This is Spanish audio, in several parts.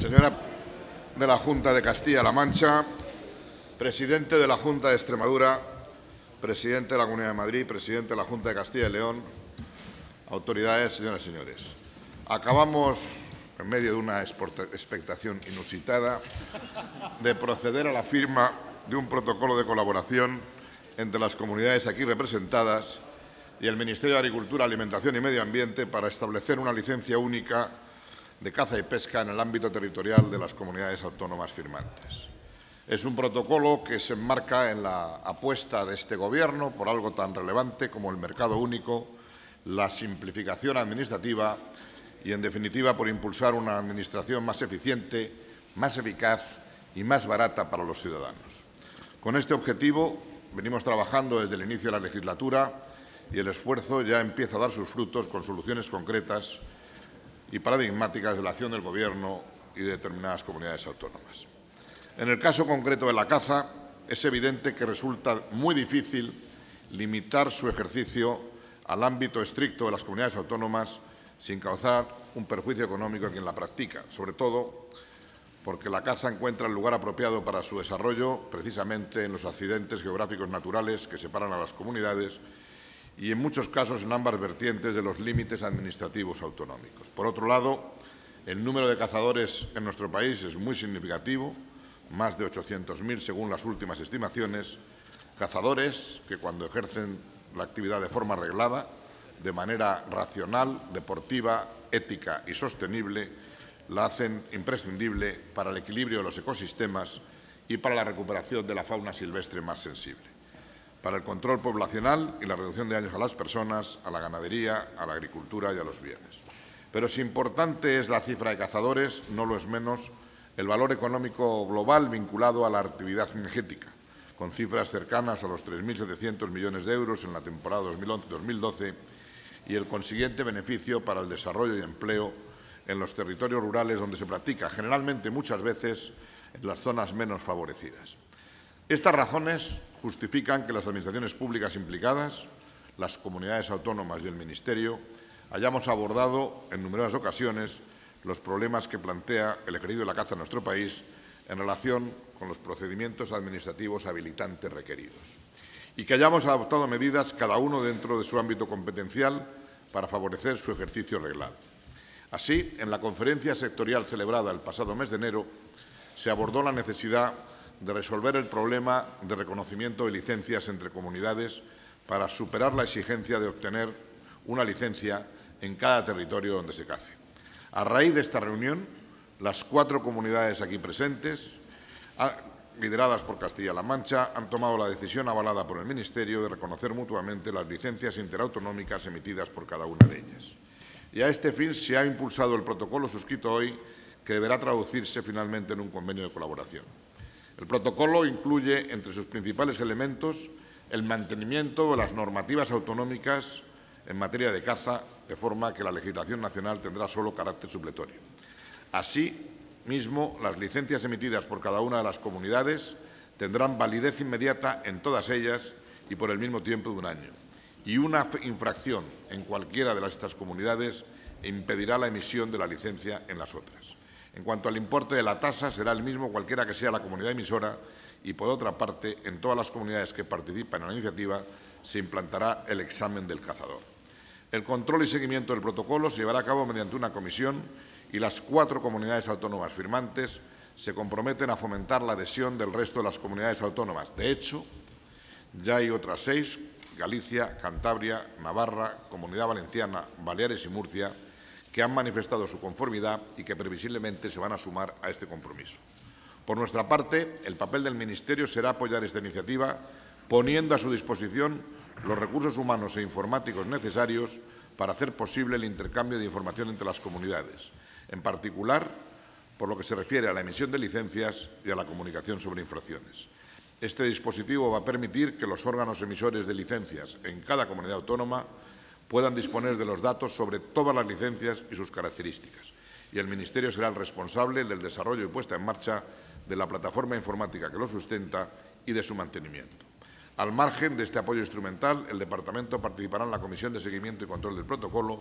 Señora de la Junta de Castilla-La Mancha, presidente de la Junta de Extremadura, presidente de la Comunidad de Madrid, presidente de la Junta de Castilla y León, autoridades, señoras y señores. Acabamos, en medio de una expectación inusitada, de proceder a la firma de un protocolo de colaboración entre las comunidades aquí representadas y el Ministerio de Agricultura, Alimentación y Medio Ambiente para establecer una licencia única de caza y pesca en el ámbito territorial de las comunidades autónomas firmantes. Es un protocolo que se enmarca en la apuesta de este Gobierno por algo tan relevante como el mercado único, la simplificación administrativa y, en definitiva, por impulsar una administración más eficiente, más eficaz y más barata para los ciudadanos. Con este objetivo venimos trabajando desde el inicio de la legislatura y el esfuerzo ya empieza a dar sus frutos con soluciones concretas y paradigmáticas de la acción del Gobierno y de determinadas comunidades autónomas. En el caso concreto de la caza, es evidente que resulta muy difícil limitar su ejercicio al ámbito estricto de las comunidades autónomas sin causar un perjuicio económico a quien la practica, sobre todo porque la caza encuentra el lugar apropiado para su desarrollo precisamente en los accidentes geográficos naturales que separan a las comunidades y, en muchos casos, en ambas vertientes de los límites administrativos autonómicos. Por otro lado, el número de cazadores en nuestro país es muy significativo, más de 800.000 según las últimas estimaciones, cazadores que, cuando ejercen la actividad de forma reglada, de manera racional, deportiva, ética y sostenible, la hacen imprescindible para el equilibrio de los ecosistemas y para la recuperación de la fauna silvestre más sensible, para el control poblacional y la reducción de daños a las personas, a la ganadería, a la agricultura y a los bienes. Pero si importante es la cifra de cazadores, no lo es menos el valor económico global vinculado a la actividad cinegética, con cifras cercanas a los 3.700 millones de euros en la temporada 2011-2012 y el consiguiente beneficio para el desarrollo y empleo en los territorios rurales donde se practica, generalmente muchas veces en las zonas menos favorecidas. Estas razones justifican que las administraciones públicas implicadas, las comunidades autónomas y el Ministerio, hayamos abordado en numerosas ocasiones los problemas que plantea el ejercicio de la caza en nuestro país en relación con los procedimientos administrativos habilitantes requeridos y que hayamos adoptado medidas, cada uno dentro de su ámbito competencial, para favorecer su ejercicio reglado. Así, en la conferencia sectorial celebrada el pasado mes de enero, se abordó la necesidad de resolver el problema de reconocimiento de licencias entre comunidades para superar la exigencia de obtener una licencia en cada territorio donde se cace. A raíz de esta reunión, las 4 comunidades aquí presentes, lideradas por Castilla-La Mancha, han tomado la decisión avalada por el Ministerio de reconocer mutuamente las licencias interautonómicas emitidas por cada una de ellas. Y a este fin se ha impulsado el protocolo suscrito hoy, que deberá traducirse finalmente en un convenio de colaboración. El protocolo incluye, entre sus principales elementos, el mantenimiento de las normativas autonómicas en materia de caza, de forma que la legislación nacional tendrá solo carácter supletorio. Asimismo, las licencias emitidas por cada una de las comunidades tendrán validez inmediata en todas ellas y por el mismo tiempo de un año. Y una infracción en cualquiera de estas comunidades impedirá la emisión de la licencia en las otras. En cuanto al importe de la tasa, será el mismo cualquiera que sea la comunidad emisora y, por otra parte, en todas las comunidades que participan en la iniciativa se implantará el examen del cazador. El control y seguimiento del protocolo se llevará a cabo mediante una comisión y las 4 comunidades autónomas firmantes se comprometen a fomentar la adhesión del resto de las comunidades autónomas. De hecho, ya hay otras 6, Galicia, Cantabria, Navarra, Comunidad Valenciana, Baleares y Murcia, que han manifestado su conformidad y que previsiblemente se van a sumar a este compromiso. Por nuestra parte, el papel del Ministerio será apoyar esta iniciativa, poniendo a su disposición los recursos humanos e informáticos necesarios para hacer posible el intercambio de información entre las comunidades, en particular por lo que se refiere a la emisión de licencias y a la comunicación sobre infracciones. Este dispositivo va a permitir que los órganos emisores de licencias en cada comunidad autónoma puedan disponer de los datos sobre todas las licencias y sus características, y el Ministerio será el responsable del desarrollo y puesta en marcha de la plataforma informática que lo sustenta y de su mantenimiento. Al margen de este apoyo instrumental, el Departamento participará en la Comisión de Seguimiento y Control del Protocolo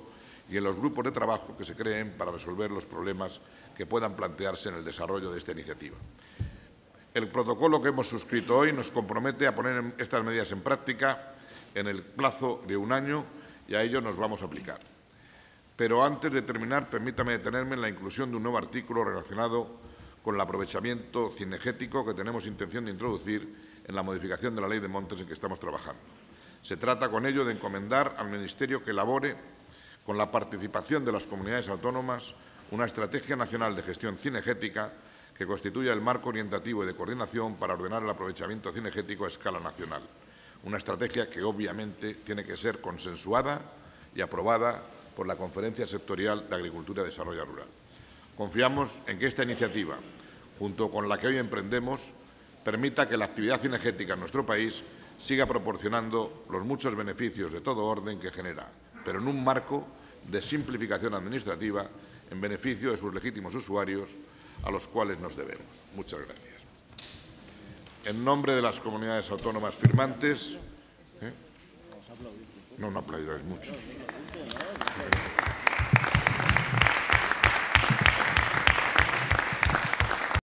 y en los grupos de trabajo que se creen para resolver los problemas que puedan plantearse en el desarrollo de esta iniciativa. El protocolo que hemos suscrito hoy nos compromete a poner estas medidas en práctica en el plazo de 1 año y a ello nos vamos a aplicar. Pero antes de terminar, permítame detenerme en la inclusión de un nuevo artículo relacionado con el aprovechamiento cinegético que tenemos intención de introducir en la modificación de la Ley de Montes en que estamos trabajando. Se trata con ello de encomendar al Ministerio que elabore, con la participación de las comunidades autónomas, una estrategia nacional de gestión cinegética que constituya el marco orientativo y de coordinación para ordenar el aprovechamiento cinegético a escala nacional. Una estrategia que, obviamente, tiene que ser consensuada y aprobada por la Conferencia Sectorial de Agricultura y Desarrollo Rural. Confiamos en que esta iniciativa, junto con la que hoy emprendemos, permita que la actividad cinegética en nuestro país siga proporcionando los muchos beneficios de todo orden que genera, pero en un marco de simplificación administrativa en beneficio de sus legítimos usuarios, a los cuales nos debemos. Muchas gracias. En nombre de las comunidades autónomas firmantes... No aplaudáis mucho.